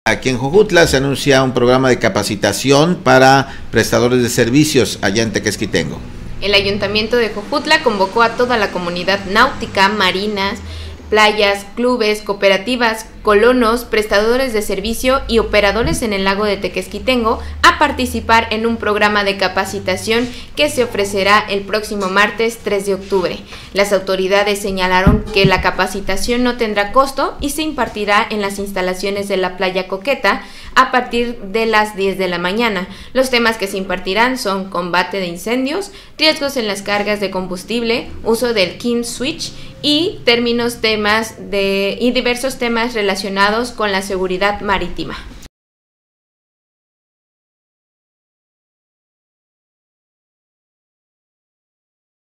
aquí en Jojutla se anuncia un programa de capacitación para prestadores de servicios allá en Tequesquitengo. El Ayuntamiento de Jojutla convocó a toda la comunidad náutica, marinas, playas, clubes, cooperativas, colonos, prestadores de servicio y operadores en el lago de Tequesquitengo a participar en un programa de capacitación que se ofrecerá el próximo martes 3 de octubre. Las autoridades señalaron que la capacitación no tendrá costo y se impartirá en las instalaciones de la Playa Coqueta a partir de las 10 de la mañana. Los temas que se impartirán son combate de incendios, riesgos en las cargas de combustible, uso del Kill Switch y diversos temas relacionados con la seguridad marítima.